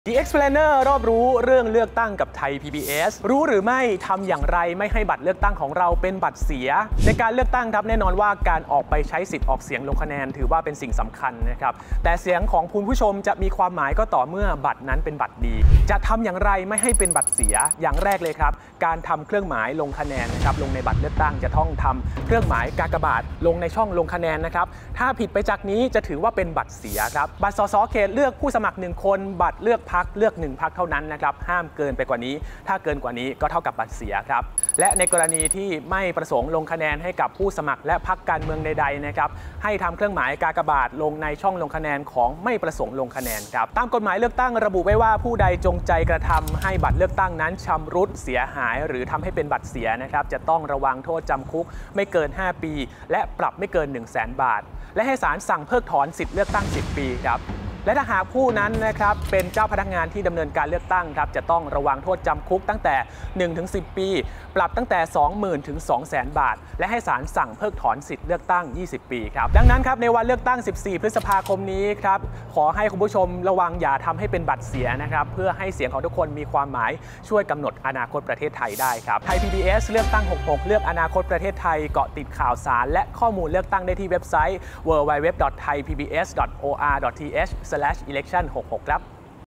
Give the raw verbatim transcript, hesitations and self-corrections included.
The Explainer รอบรู้เรื่องเลือกตั้งกับไทย พี บี เอส รู้หรือไม่ทำอย่างไรไม่ให้บัตรเลือกตั้งของเราเป็นบัตรเสียในการเลือกตั้งครับแน่นอนว่าการออกไปใช้สิทธิ์ออกเสียงลงคะแนนถือว่าเป็นสิ่งสำคัญนะครับแต่เสียงของคุณผู้ชมจะมีความหมายก็ต่อเมื่อบัตรนั้นเป็นบัตรดีจะทำอย่างไรไม่ให้เป็นบัตรเสียอย่างแรกเลยครับการทำเครื่องหมายลงคะแนนนะครับลงในบัตรเลือกตั้งจะต้องทำเครื่องหมายกากบาทลงในช่องลงคะแนนนะครับถ้าผิดไปจากนี้จะถือว่าเป็นบัตรเสียครับบัตรสสเขตเลือกผู้สมัครหนึ่งคนบัตรเลือกพรรคเลือกหนึ่งพรรคเท่านั้นนะครับห้ามเกินไปกว่านี้ถ้าเกินกว่านี้ก็เท่ากับบัตรเสียครับและในกรณีที่ไม่ประสงค์ลงคะแนนให้กับผู้สมัครและพรรคการเมืองใดๆนะครับให้ทำเครื่องหมายกากบาทลงในช่องลงคะแนนของไม่ประสงค์ลงคะแนนครับตามกฎหมายเลือกตั้งระบุไว้ว่าผู้ใดจงใจกระทำให้บัตรเลือกตั้งนั้นชำรุดเสียหายหรือทำให้เป็นบัตรเสียนะครับจะต้องระวังโทษจำคุกไม่เกินห้าปีและปรับไม่เกิน หนึ่งแสน บาทและให้ศาลสั่งเพิกถอนสิทธิเลือกตั้งสิบปีครับและถ้าหากผู้นั้นนะครับเป็นเจ้าพนักงานที่ดำเนินการเลือกตั้งครับจะต้องระวังโทษจำคุกตั้งแต่ หนึ่งถึงสิบ ปีปรับตั้งแต่ สองหมื่น ถึง สองแสน บาทและให้ศาลสั่งเพิกถอนสิทธิเลือกตั้งยี่สิบปีครับดังนั้นครับในวันเลือกตั้งสิบสี่พฤษภาคมนี้ครับขอให้คุณผู้ชมระวังอย่าทำให้เป็นบัตรเสียนะครับเพื่อให้เสียงของทุกคนมีความหมายช่วยกำหนดอนาคตประเทศไทยได้ครับไทย พี บี เอส เลือกตั้งหกสิบหกเลือกอนาคตประเทศไทยเกาะติดข่าวสารและข้อมูลเลือกตั้งได้ที่เว็บไซต์ ดับเบิลยู ดับเบิลยู ดับเบิลยู ดอท ไทย พี บี เอส ดอท โอ อาร์ ดอท ที เอช สแลช อี เลคชั่น หกสิบหกครับ